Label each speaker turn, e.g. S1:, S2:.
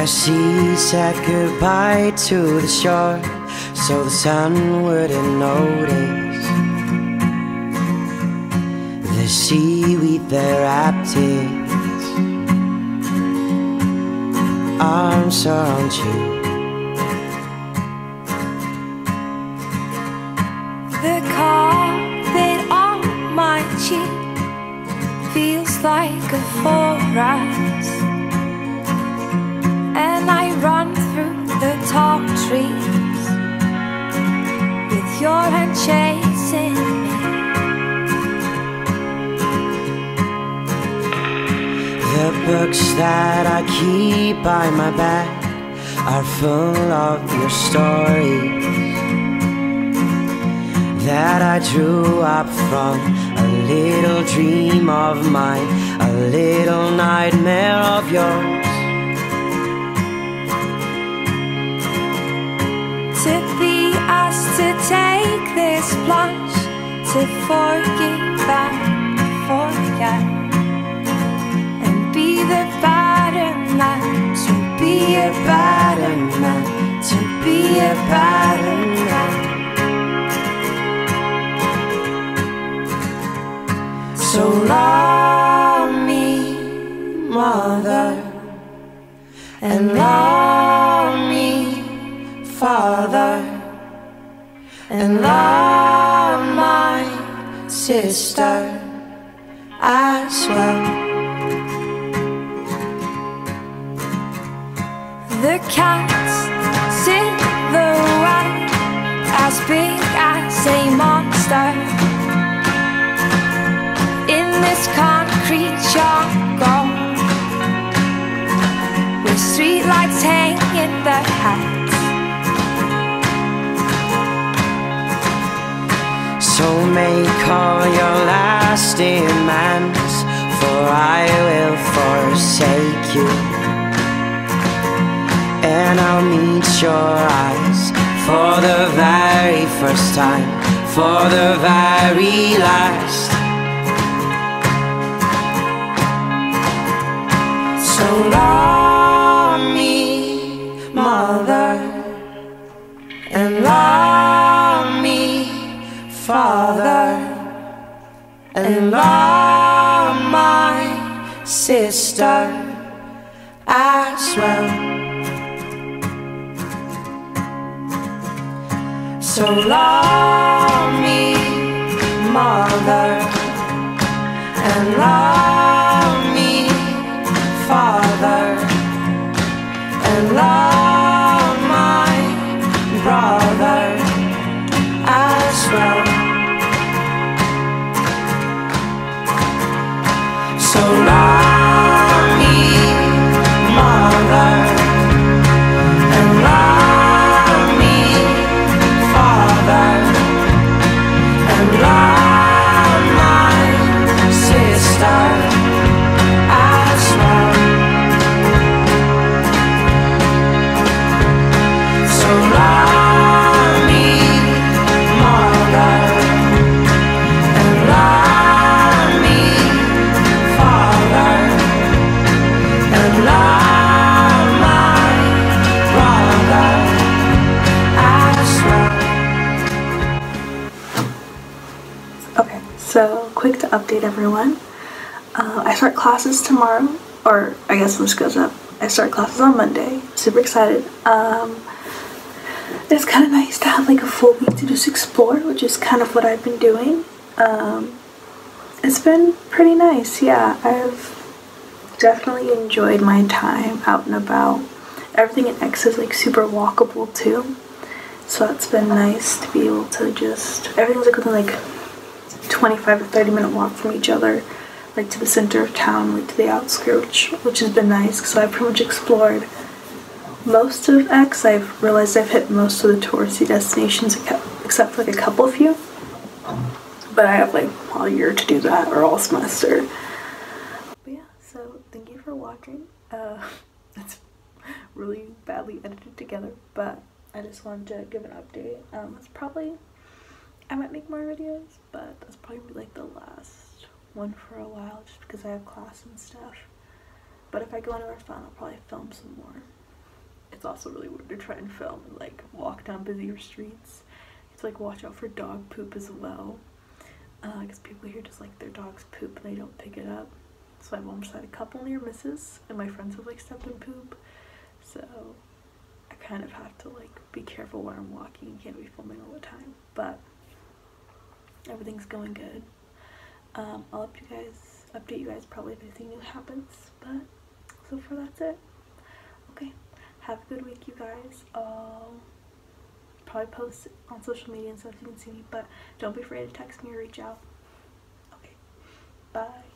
S1: sea said goodbye to the shore, so the sun wouldn't notice the seaweed there wrapped its arms around you.
S2: The carpet on my cheek feels like a forest, and I run through the tall trees with your hand chasing me.
S1: The books that I keep by my bed are full of your stories that I drew up from a little dream of mine, a little nightmare of yours.
S2: To be asked to take this plunge, to forgive and forget, and be the better man, to be a better man, to be a better man. So love me, mother, and love me, father, and love my sister as well. The cat's silhouette as big as a monster in this concrete jungle, with streetlights hanging their hats.
S1: So make all your last demands, for I will forsake you, and I'll meet your eyes for the very first time, for the very last. So love me, mother, and love me, father, and love my sister as well. So love me, mother, and love me, father, and love my brother as well. So love me, mother, and love me, father, and love my sister as well. So love me, mother, and love me, father, and love my brother as well.
S3: Okay, so quick to update everyone. I start classes tomorrow, or I guess this goes up. I start classes on Monday. Super excited. It's kind of nice to have like a full week to just explore, which is kind of what I've been doing. It's been pretty nice, yeah. I've definitely enjoyed my time out and about. Everything in X is like super walkable too, so it's been nice to be able to just, everything's like within like 25 to 30 minute walk from each other, like to the center of town, like to the outskirts, which has been nice because I've pretty much explored most of X. I've realized I've hit most of the touristy destinations except for like a couple few, but I have like all year to do that, or all semester. But yeah, so thank you for watching. It's really badly edited together, but I just wanted to give an update. It's probably, I might make more videos, but that's probably like the last one for a while, just because I have class and stuff. But if I go anywhere fun, I'll probably film some more. it's also really weird to try and film and like walk down busier streets. You have to like watch out for dog poop as well, because people here just like their dogs poop and they don't pick it up. So I've almost had a couple near misses, and my friends have like stepped in poop, so I kind of have to like be careful when I'm walking and can't be filming all the time. But everything's going good. I'll update you guys probably if anything new happens, but so far that's it. Okay, have a good week, you guys. I'll probably post on social media and stuff so you can see me, but don't be afraid to text me or reach out. Okay, bye.